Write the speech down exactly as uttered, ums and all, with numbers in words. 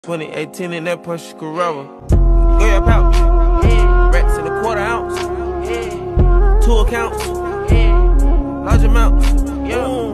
twenty eighteen in that Porsche Carrera. Go your pouch. Rats in a quarter ounce. Two accounts. Large amounts.